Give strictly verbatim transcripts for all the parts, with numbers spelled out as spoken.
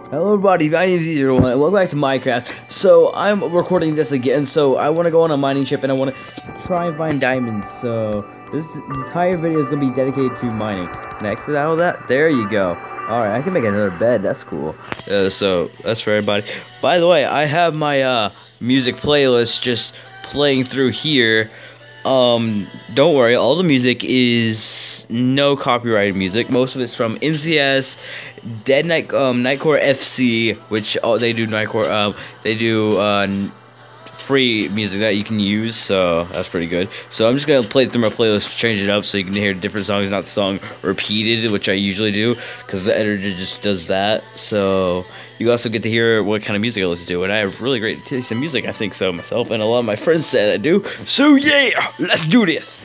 Hello everybody, my name is Zero One. Welcome back to Minecraft. So I'm recording this again. So I want to go on a mining trip and I want to try and find diamonds. So this entire video is gonna be dedicated to mining. Can I exit out of that? There you go. All right, I can make another bed. That's cool. Uh, so that's for everybody. By the way, I have my uh, music playlist just playing through here. Um, don't worry, all the music is no copyrighted music. Most of it's from N C S, Dead Night, um, Nightcore F C, which oh, they do Nightcore. Um, they do uh, free music that you can use, so that's pretty good. So I'm just gonna play through my playlist, change it up so you can hear different songs, not the song repeated, which I usually do, because the editor just does that. So you also get to hear what kind of music I listen to, and I have really great taste in music, I think so myself, and a lot of my friends said I do. So yeah, let's do this.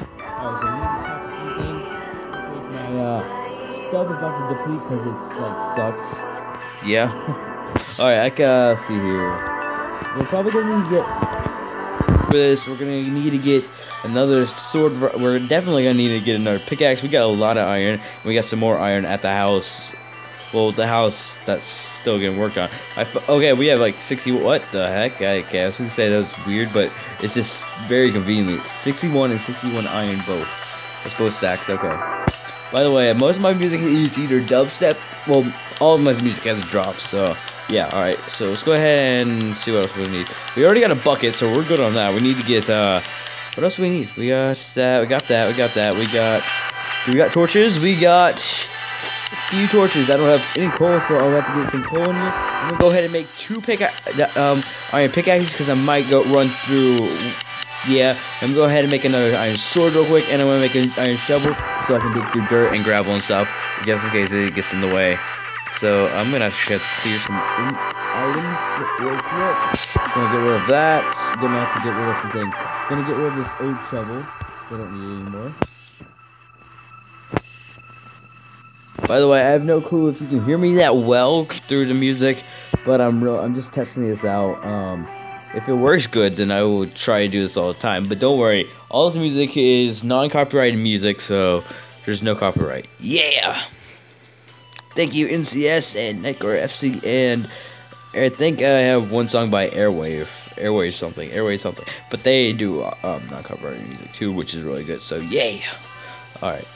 My uh, stuff is about to deplete because it like sucks. Yeah. All right, I can uh, see here. We're probably gonna need to get for this. We're gonna need to get another sword. We're definitely gonna need to get another pickaxe. We got a lot of iron. We got some more iron at the house. Well, the house that's still getting worked on. I f okay, we have like sixty. What the heck? I guess we say that was weird, but it's just very convenient. sixty-one and sixty-one iron both. That's both stacks. Okay. By the way, most of my music is either dubstep. Well, all of my music has a drop. So yeah. All right. So let's go ahead and see what else we need. We already got a bucket, so we're good on that. We need to get uh, what else do we need? We got that. We got that. We got that. We got. We got torches. We got a few torches. I don't have any coal, so I'll have to get some coal in here. I'm gonna go ahead and make two pick um iron pickaxes because I might go run through. Yeah, I'm gonna go ahead and make another iron sword real quick, and I'm gonna make an iron shovel so I can dig through dirt and gravel and stuff, just in case it gets in the way. So I'm gonna have to clear some items real quick. Gonna get rid of that. Gonna have to get rid of some things. Gonna get rid of this old shovel. I don't need it anymore. By the way, I have no clue if you can hear me that well through the music, but I'm real. I'm just testing this out. Um, if it works good, then I will try to do this all the time. But don't worry, all this music is non-copyrighted music, so there's no copyright. Yeah. Thank you, N C S and Nightcore F C, and I think I have one song by Airwave, Airwave something, Airwave something. But they do um, non-copyrighted music too, which is really good. So yeah. All right.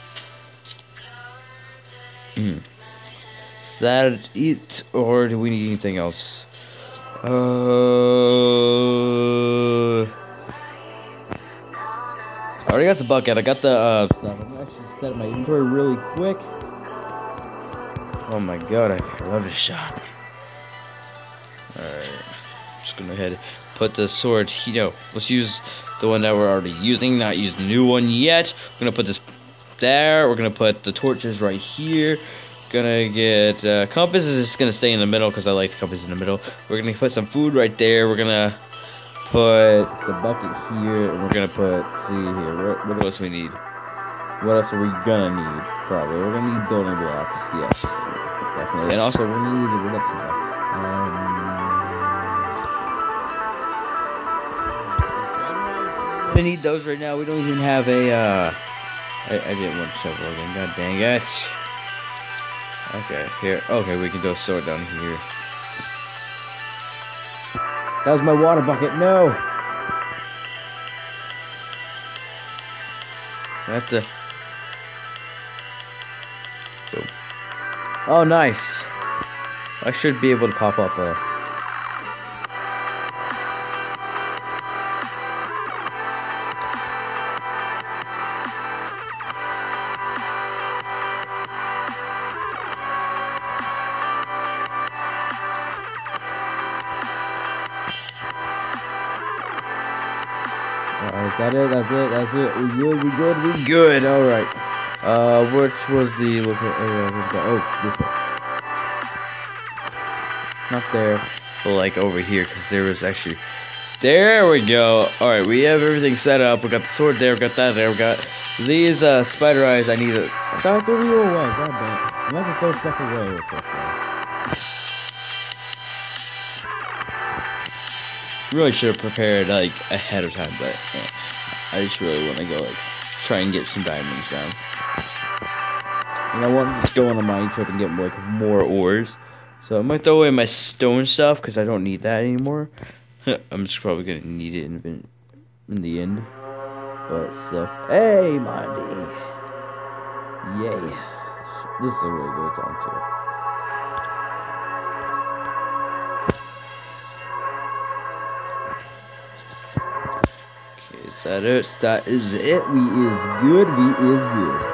Mm. Is that it, or do we need anything else? Uh, I already got the bucket. I got the uh, stuff. I'm gonna actually set up my inventory really quick. Oh my god, I love this shot. Alright, just gonna head put the sword. You know, let's use the one that we're already using, not use the new one yet. We're gonna put this there. We're gonna put the torches right here. Gonna get uh, compass is just gonna stay in the middle because I like the compass in the middle. We're gonna put some food right there. We're gonna put the bucket here, and we're gonna put. See here, what, what else we need? What else are we gonna need? Probably we're gonna need building blocks. Yes, definitely. And also we're gonna need the reduction block. Um, we need those right now. We don't even have a. Uh, I, I didn't want to shovel again. God dang it. Okay, here. Okay, we can throw a sword down here. That was my water bucket. No. I have to. Boom. Oh, nice. I should be able to pop up a. Alright, that it, that's it, that's it. We good, we good, we good. Alright. Uh, which was the look at oh, this one. Not there, but like over here, because there was actually. There we go. Alright, we have everything set up. We got the sword there, we got that there, we got these uh spider eyes. I need it. Don't throw you away, god damn it. I'm not gonna throw stuff away with this one. Really should have prepared like ahead of time, but yeah, I just really want to go like try and get some diamonds down. And I want to just go on a mine trip and get like more ores. So I might throw away my stone stuff because I don't need that anymore. I'm just probably gonna need it in, in the end. But so, hey, Monty. Yay. This is a really good song too. Okay, is that it? That is it. We is good. We is good.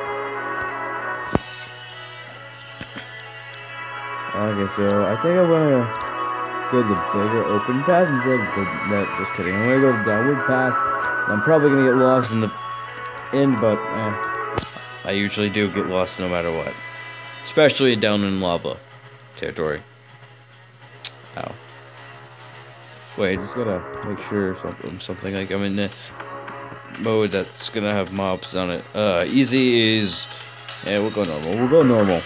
Okay, so I think I'm gonna go to the bigger open path instead of the net. Just kidding. I'm gonna go to the downward path. I'm probably gonna get lost in the end, but eh, I usually do get lost no matter what, especially down in lava territory. Ow. Wait, I just gotta make sure something, something like I'm in the mode that's gonna have mobs on it. Uh, easy is, yeah, we'll go normal. We'll go normal.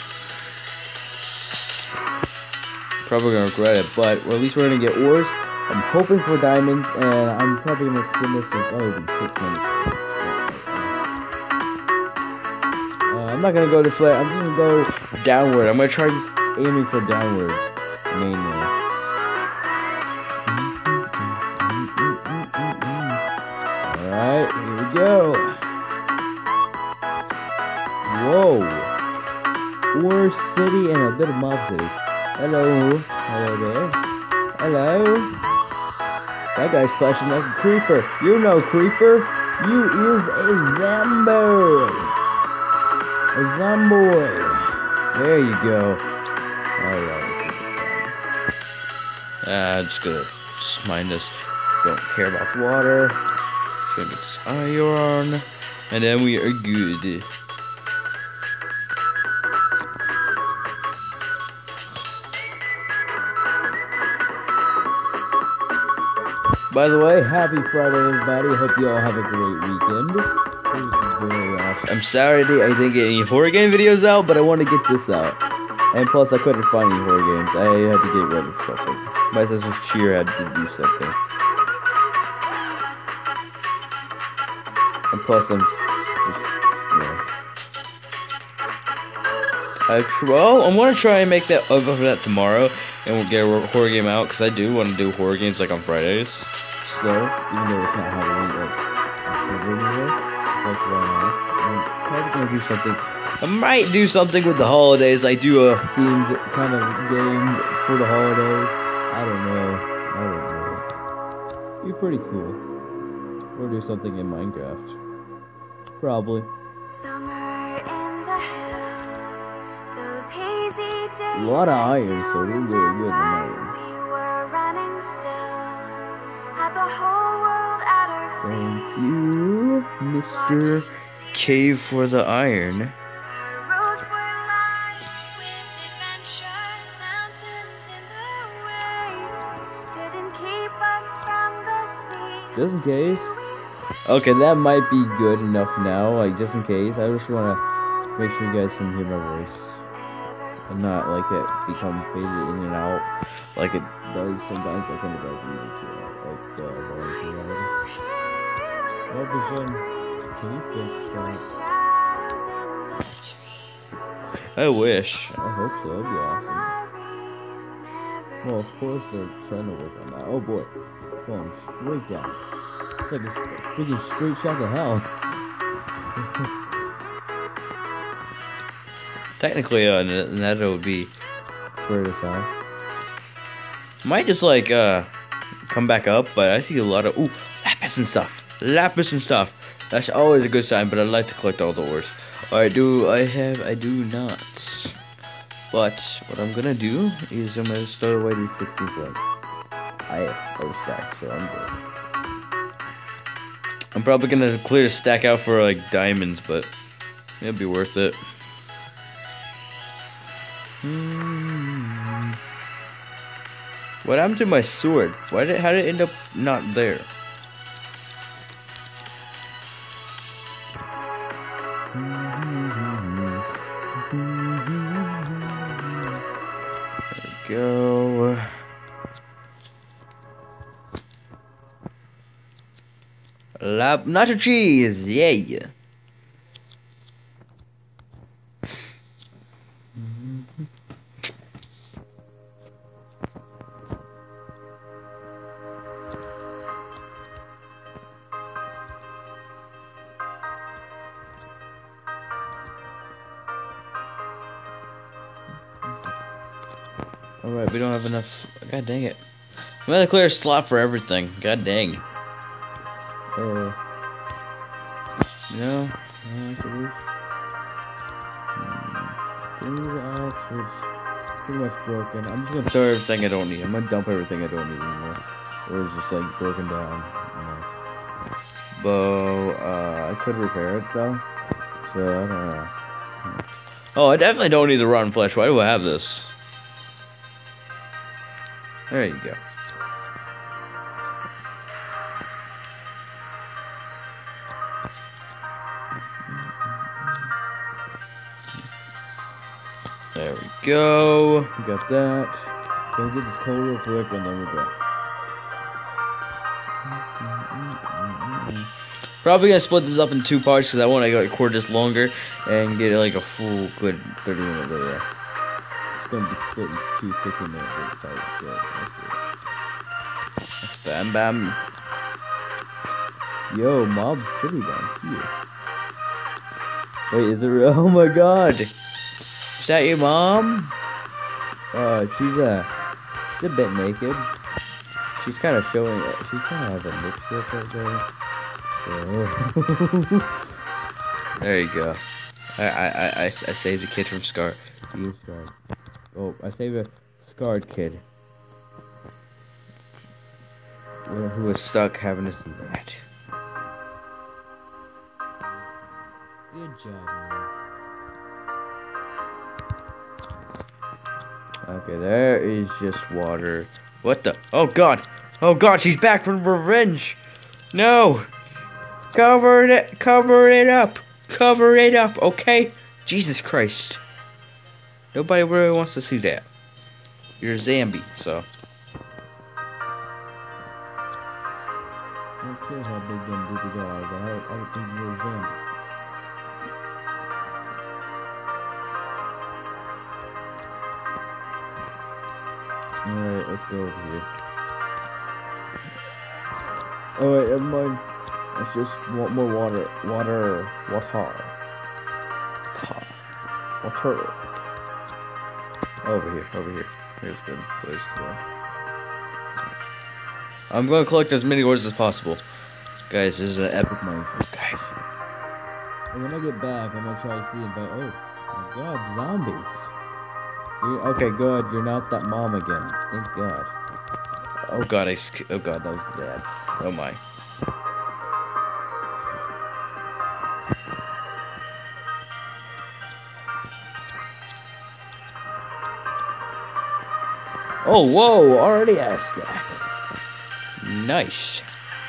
Probably gonna regret it, but at least we're gonna get ores. I'm hoping for diamonds, and I'm probably gonna spend this in oh, even six minutes. Uh, I'm not gonna go this way. I'm just gonna go downward. I'm gonna try aiming for downward mainly. Alright, here we go. Whoa. Ore city and a bit of mob city. Hello. Hello there. Hello. That guy's flashing like a creeper. You know creeper. You is a Zambo. A Zomboy. There you go. Alright. Ah, I'm just gonna just mine this. Don't care about the water. Just gonna get this iron. And then we are good. By the way, happy Friday, everybody. I hope you all have a great weekend. Very awesome. I'm sorry I didn't get any horror game videos out, but I want to get this out. And plus, I couldn't find any horror games. I had to get rid of something. My sister's cheer had to do something. And plus, I'm just, yeah. I, well, I'm going to try and make that over for that tomorrow. And we'll get a horror game out, because I do want to do horror games like on Fridays. So, even though it's not Halloween, like, that's why I'm probably going to do something. I might do something with the holidays, like do a themed kind of game for the holidays. I don't know. I don't know. Be pretty cool. Or do something in Minecraft. Probably. Summer in the hills, those hazy days. A lot of iron, so we're really good in iron. We were running still, had the whole world at our feet. Thank you, Mister Cave for the iron. Our roads were lined with adventure, mountains in the way, couldn't keep us from the sea. Just in case. Okay, that might be good enough now, like just in case. I just want to make sure you guys can hear my voice. And not like it become faded in and out like it does sometimes, like when it does music, like the volume. What is one? Can you fix that? I wish. I hope so. That'd be awesome. Well, of course they're trying to work on that. Oh boy, going straight down. It's like a freaking straight shot to hell. Technically, uh, Nether would be further south. Might just like uh come back up, but I see a lot of ooh lapis and stuff, lapis and stuff. That's always a good sign. But I'd like to collect all the ores. All right, do I have? I do not. But what I'm gonna do is I'm gonna start away these sixteen points. I have a stack, so I'm good. I'm probably gonna clear a stack out for like diamonds, but it'll be worth it. Hmm. What happened to my sword? Why did? How did it end up not there? There we go. Lab nacho cheese, yeah. Alright, we don't have enough. God dang it. I'm gonna clear a slot for everything. God dang. Uh. No. No, pretty much broken. I'm just gonna throw everything I don't need. I'm gonna dump everything I don't need anymore. Or it's just like broken down. You know. Bow, uh, I could repair it though. So I don't know. Oh, I definitely don't need the rotten flesh. Why do I have this? There you go. There we go. We got that. Gonna get this coal real quick and then we're done. Probably gonna split this up in two parts because I want to record this longer and get like a full good thirty minute video. It's gonna be split in two fifty minute videos. So that's bam bam. Yo, Mob City down here. Wait, is it real? Oh my god. Is that your mom? Uh, she's uh, she's a bit naked. She's kind of showing it. She kind of has a mix up right there. So. There you go. I, I, I, I saved the kid from Scar. He is scarred. Oh, I saved a scarred kid. Who was stuck having to see that. Good job, man. Okay, there is just water. What the? Oh god! Oh god, she's back from revenge! No! Cover it! Cover it up! Cover it up, okay? Jesus Christ. Nobody really wants to see that. You're a zombie, so. I don't care how big them boobies are, but I, I don't think you're a zombie. Alright, let's go over here. Oh wait, never mind. Let's just want more water. Water. Water. Water. Over here, over here. Here's a good place to go. I'm going to collect as many ores as possible. Guys, this is an epic Minecraft, guys. And when I get back, I'm going to try to see if I... Oh, my god, zombies. You're, okay, good. You're not that mom again. Thank God. Oh god, I... Oh god, that was bad. Oh my. Oh, whoa, already asked that. Nice.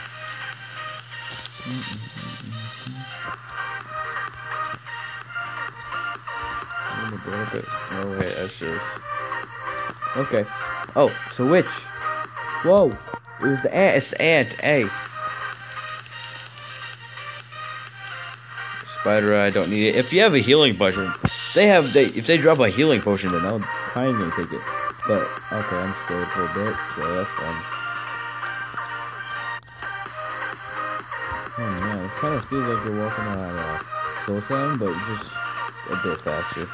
Oh, wait, that's just... Okay. Oh, so which? Whoa. It was the ant. It's the ant. Hey. Spider, I don't need it. If you have a healing potion, they have, they, if they drop a healing potion, then I'll kind of take it. But, okay, I'm scared for a bit, so that's fine. Oh man, it kind of feels like you're walking on uh, Soul Sand, but just a bit faster.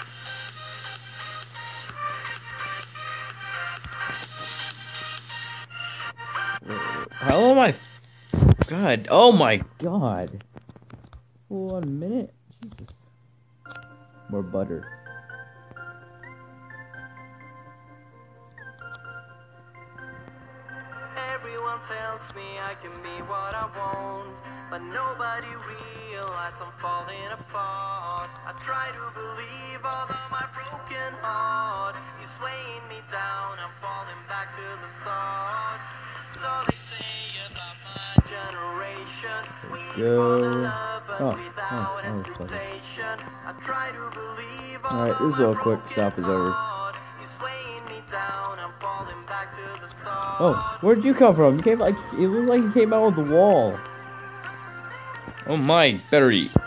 How am I? God, oh my god. One minute? Jesus. More butter. Everyone tells me I can be what I want, but nobody realizes I'm falling apart. I try to believe, although my broken heart is weighing me down. I'm falling back to the start. So they say about my generation, we fall in love, but oh, without oh, hesitation. I try to believe, alright, this is all quick. Stop is over. Oh, where'd you come from? You came like, it looked like you came out of the wall. Oh my, better eat.